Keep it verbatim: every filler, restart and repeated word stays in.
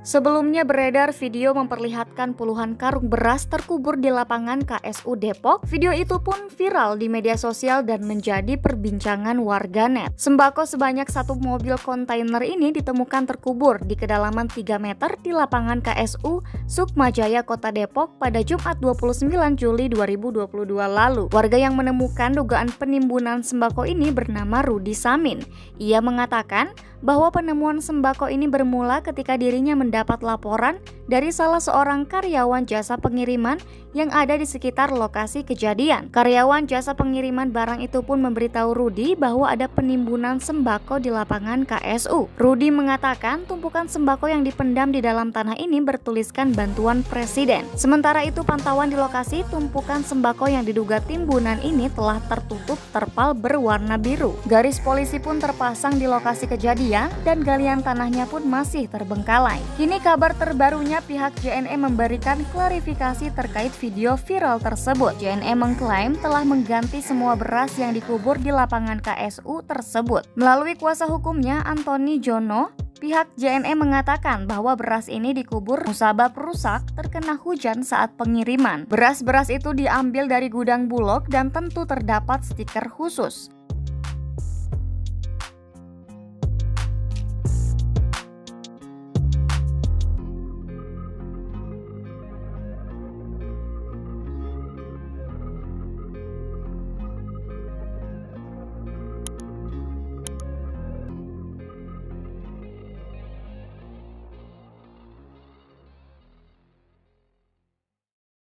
Sebelumnya beredar video memperlihatkan puluhan karung beras terkubur di lapangan K S U Depok. Video itu pun viral di media sosial dan menjadi perbincangan warganet. Sembako sebanyak satu mobil kontainer ini ditemukan terkubur di kedalaman tiga meter di lapangan K S U Sukmajaya Kota Depok pada Jumat dua puluh sembilan Juli dua ribu dua puluh dua lalu. Warga yang menemukan dugaan penimbunan sembako ini bernama Rudi Samin. Ia mengatakan bahwa penemuan sembako ini bermula ketika dirinya mendapat laporan dari salah seorang karyawan jasa pengiriman yang ada di sekitar lokasi kejadian. Karyawan jasa pengiriman barang itu pun memberitahu Rudi bahwa ada penimbunan sembako di lapangan K S U. Rudi mengatakan tumpukan sembako yang dipendam di dalam tanah ini bertuliskan bantuan presiden. Sementara itu pantauan di lokasi, tumpukan sembako yang diduga timbunan ini telah tertutup terpal berwarna biru. Garis polisi pun terpasang di lokasi kejadian dan galian tanahnya pun masih terbengkalai. Kini kabar terbarunya pihak J N E memberikan klarifikasi terkait video viral tersebut. J N E mengklaim telah mengganti semua beras yang dikubur di lapangan K S U tersebut. Melalui kuasa hukumnya Antoni Jono, pihak J N E mengatakan bahwa beras ini dikubur musabab rusak terkena hujan saat pengiriman. Beras-beras itu diambil dari gudang Bulog dan tentu terdapat stiker khusus.